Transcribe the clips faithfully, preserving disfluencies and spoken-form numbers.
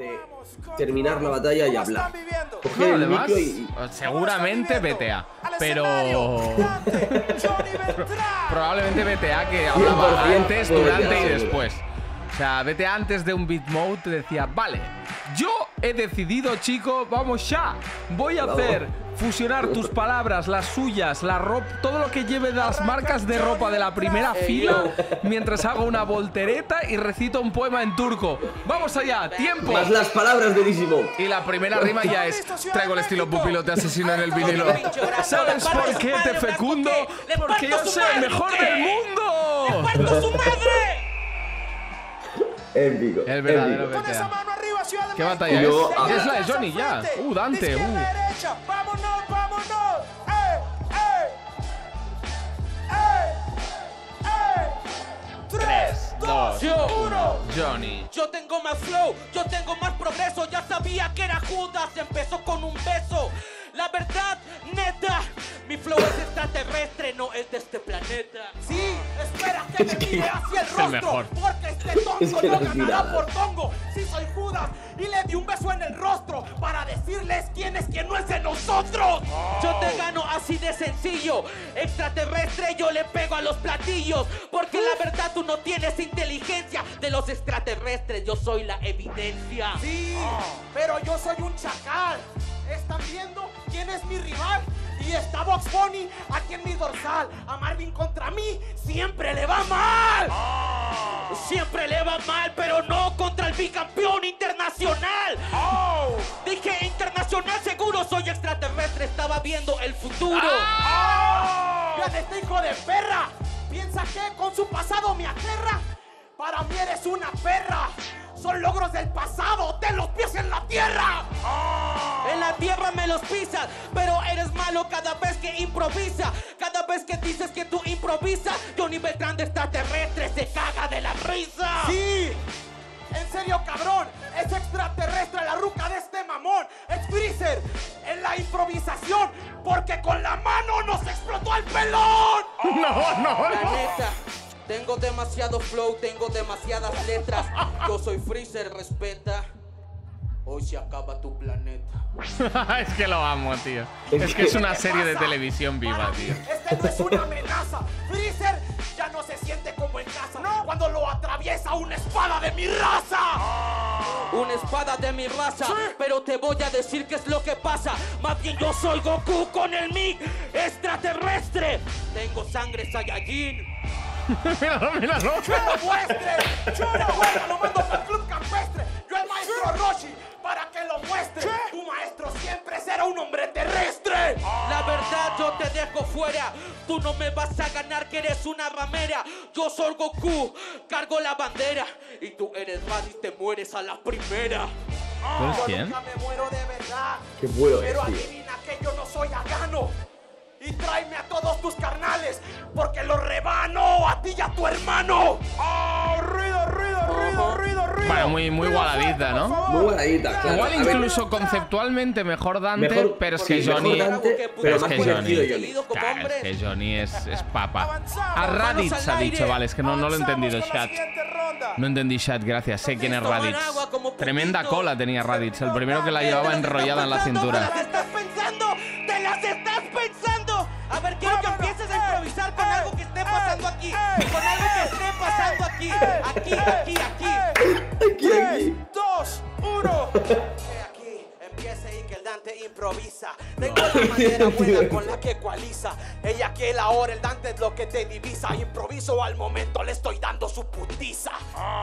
de terminar la batalla y hablar. Coger No, el además, micro y... seguramente B T A, pero probablemente B T A que hablaba antes, durante y después. O sea, B T A antes de un beat mode te decía, vale, yo he decidido, chico, vamos ya, voy a hacer fusionar tus palabras, las suyas, la ropa, todo lo que lleve las marcas de ropa de la primera fila, mientras hago una voltereta y recito un poema en turco. ¡Vamos allá! ¡Tiempo! Más las palabras de Easy Mode. Y la primera rima ya es: traigo el estilo pupilo, te asesino en el vinilo. ¿Sabes por qué te fecundo? Porque yo soy el mejor del mundo. ¡Le parto su madre! Épico. El verdadero épico. B T A. ¿Qué batalla Yo, es? ah, Es la de Johnny ya. Uh, Dante, uh. ¡Vámonos, vámonos! ¡Eh, eh! ¡Eh, eh! Tres, dos, uno. Johnny. Yo tengo más flow, yo tengo más progreso. Ya sabía que era Judas, empezó con un beso. La verdad, neta, mi flow es extraterrestre, no es de este planeta. Sí, espera que me mire hacia el rostro, mejor. porque este tongo Es que no las ganará miradas. por tongo. Si soy Judas y le di un beso en el rostro para decirles quién es quien no es de nosotros. Yo te gano así de sencillo, extraterrestre, yo le pego a los platillos, porque la verdad tú no tienes inteligencia. De los extraterrestres yo soy la evidencia. Sí, pero yo soy un chacal. ¿Están viendo quién es mi rival? Y está Box Bunny aquí en mi dorsal. A Marvin contra mí siempre le va mal. Oh. Siempre le va mal, pero no contra el bicampeón internacional. Oh. Dije internacional, seguro soy extraterrestre. Estaba viendo el futuro. Oh. Vean este hijo de perra. ¿Piensa que con su pasado me aterra? Para mí eres una perra. Son logros del pasado, ten los pies en la tierra. Oh. En la tierra me los pisas, pero eres malo cada vez que improvisa. Cada vez que dices que tú improvisas, Johnny Beltrán de extraterrestre se caga de la risa. Sí, en serio cabrón, es extraterrestre la ruca de este mamón. Es Freezer en la improvisación, porque con la mano nos explotó el pelón. Oh. No, no, La no. neta. Tengo demasiado flow, tengo demasiadas letras. Yo soy Freezer, respeta. Hoy se acaba tu planeta. Es que lo amo, tío. Es que es una serie de televisión viva, tío. Este no es una amenaza. Freezer ya no se siente como en casa. No. Cuando lo atraviesa una espada de mi raza. Oh. Una espada de mi raza. Sí. Pero te voy a decir qué es lo que pasa. Más bien yo soy Goku con el mic extraterrestre. Tengo sangre Saiyajin. Míralo, míralo. ¡Yo lo muestre! ¡Yo lo muestre! ¡Lo mando para el club campestre! ¡Yo el maestro Roshi para que lo muestre! ¿Qué? ¡Tu maestro siempre será un hombre terrestre! Oh. La verdad yo te dejo fuera. Tú no me vas a ganar que eres una ramera. Yo soy Goku, cargo la bandera. Y tú eres Raditz, te mueres a la primera. ¿Tú eres quién? Yo nunca me muero de verdad. Qué bueno es, Pero tío. adivina que yo no soy Agano. Y tráeme a todos tus carnales, porque los rebano a ti y a tu hermano. ¡Oh! ¡Ruido, ruido, ruido, ruido, ruido! Bueno, muy, muy gualadita, ¿no? Muy guardadita, claro. Igual A ver, incluso conceptualmente mejor Dante, mejor- pero es sí, que Johnny... mejor Dante, pero pero es más que divertido Johnny- Johnny. Claro, es que Johnny es, es papa. A Raditz ha dicho, vale, es que no, no lo he entendido, chat. No entendí, chat, gracias, sé quién es Raditz. Tremenda cola tenía Raditz, el primero que la llevaba enrollada en la cintura. ¿Te las estás pensando? ¡Te las estás pensando! A ver, quiero que empieces a improvisar con algo que esté pasando aquí. Con algo que esté pasando aquí. Aquí, aquí, aquí. Aquí, aquí. Dos, uno. Aquí, empiece y que el Dante improvisa. Tengo la manera buena con la que ecualiza. Ella aquel ahora el Dante es lo que te divisa. Improviso al momento, le estoy dando su putiza.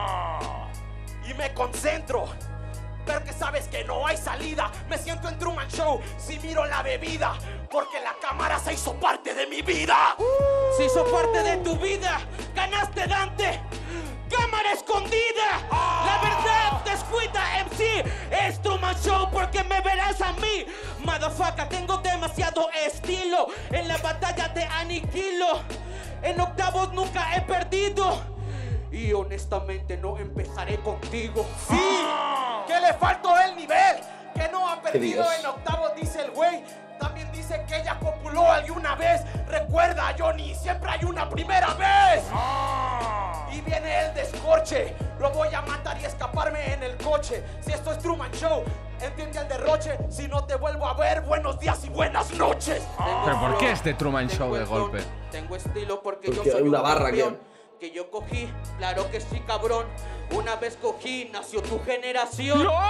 Y me concentro. Pero que sabes que no hay salida. Me siento en Truman Show si miro la bebida, porque la cámara se hizo parte de mi vida. uh, Se hizo parte de tu vida. Ganaste, Dante. Cámara escondida. oh. La verdad, descuida, M C. Es Truman Show porque me verás a mí. Motherfucker, tengo demasiado estilo. En la batalla te aniquilo. En octavos nunca he perdido. Y honestamente no empezaré contigo. ¡Sí! ¡Que le faltó el nivel! Que no ha perdido en octavos, dice el güey. También dice que ella copuló alguna vez. Recuerda, Johnny, siempre hay una primera vez. Y viene el descorche. Lo voy a matar y escaparme en el coche. Si esto es Truman Show, entiende el derroche. Si no te vuelvo a ver, buenos días y buenas noches. ¿Pero por qué es de Truman Show de golpe? Tengo estilo porque, Porque yo soy hay una un barra campeón. que- Que yo cogí, claro que sí, cabrón. Una vez cogí, nació tu generación. ¡No!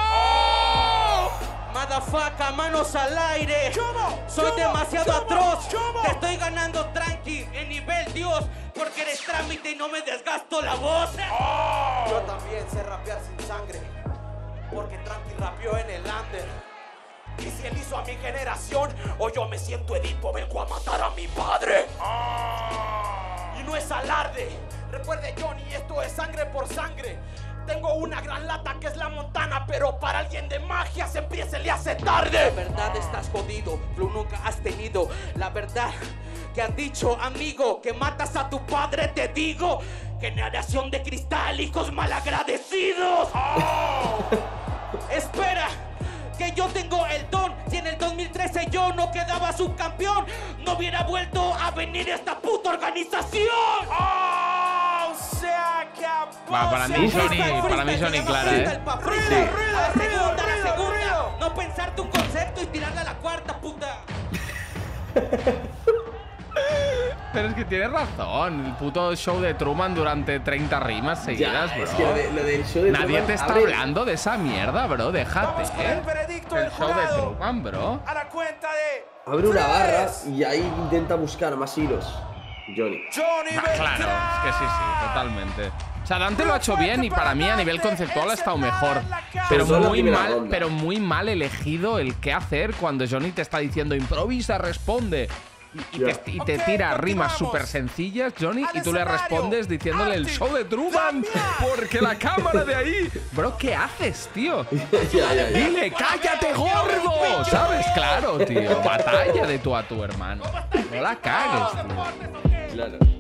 Madafaca, manos al aire. Soy demasiado atroz. Te estoy ganando tranqui, en nivel Dios. Porque eres trámite y no me desgasto la voz. Yo también sé rapear sin sangre. Porque tranqui rapeó en el under. Y si él hizo a mi generación, o yo me siento Edipo, vengo a matar a mi padre. Y no es alarde. Recuerde, Johnny, esto es sangre por sangre. Tengo una gran lata que es la Montana, pero para alguien de magia se empieza y le hace tarde. La verdad estás jodido, Blue nunca has tenido. La verdad que han dicho, amigo, que matas a tu padre, te digo. Generación de cristal, hijos malagradecidos. Oh. Espera, que yo tengo el don. Si en el dos mil trece yo no quedaba subcampeón, no hubiera vuelto a venir esta puta organización. ¡Oh! Se acabó. Va, para mí Sony, para mí Sony clara, ¿eh? Sí. A la segunda, a la segunda. No pensarte un concepto y tirarla a la cuarta, puta. Pero es que tienes razón. El puto show de Truman durante treinta rimas seguidas, Ya, bro. es que lo, de- lo del show de Nadie Truman te está abre- hablando de esa mierda, bro. Déjate, ¿eh? El show de Truman, bro. A la cuenta de Abre una barra y ahí intenta buscar más hilos. Johnny. Johnny Ah, claro, es que sí, sí, totalmente. O sea, Dante lo ha hecho bien y para mí a nivel conceptual ha estado mejor. Pero Sobre todo la muy primera mal, ronda. pero muy mal elegido el qué hacer cuando Johnny te está diciendo improvisa, responde. Y, y Ya. te, y te tira rimas súper sencillas, Johnny, y tú le respondes diciéndole el show de Truman porque la cámara de ahí. Bro, ¿qué haces, tío? ya, ya, ya. Dile, cállate, gordo. ¿Sabes? Claro, tío. Batalla de tú a tu hermano. No la cagues, tío. Claro.